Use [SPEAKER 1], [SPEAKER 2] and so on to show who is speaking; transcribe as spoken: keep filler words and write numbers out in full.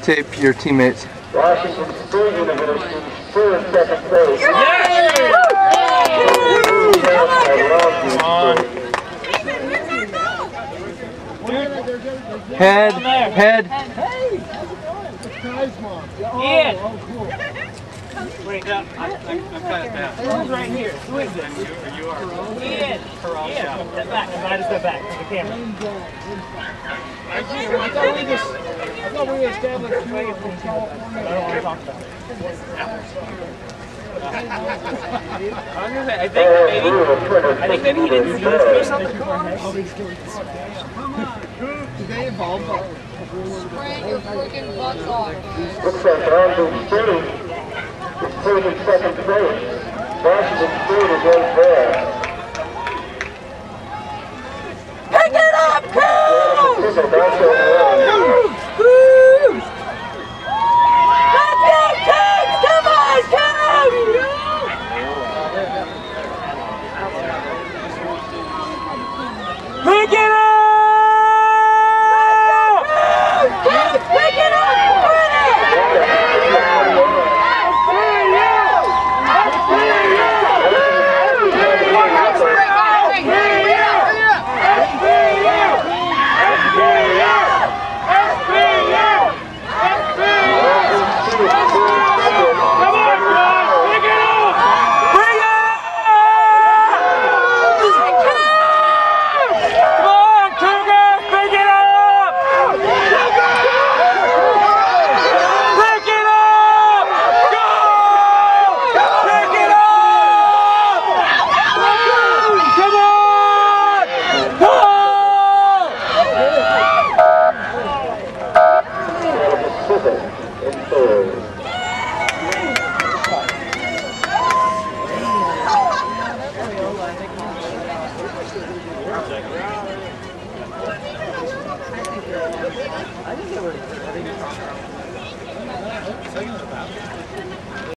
[SPEAKER 1] tape your teammates.
[SPEAKER 2] Washington State University, still in second place.
[SPEAKER 3] Yay!
[SPEAKER 1] Head, head.
[SPEAKER 3] Hey! Ian! Wait, no, I'm, I'm, I'm kind of down. Who's right here? Who is it? You, you are. Ian! Ian! Step back. I might have step back to the camera.
[SPEAKER 4] I thought we just, I thought we established you were from California.
[SPEAKER 3] I don't want to talk about it. I was gonna say, I think maybe, I think maybe he didn't see this or something.
[SPEAKER 4] Do they involve us?
[SPEAKER 5] Spraying your freaking butts off, guys.
[SPEAKER 2] Looks like Andrew State is taking second place. Washington State is right there.
[SPEAKER 5] Pick it up, Cole!
[SPEAKER 2] This is also
[SPEAKER 5] Woo! Let's go, kids! Come on, come!
[SPEAKER 3] Pick it up!
[SPEAKER 5] Kids, pick it up!
[SPEAKER 2] Check it out.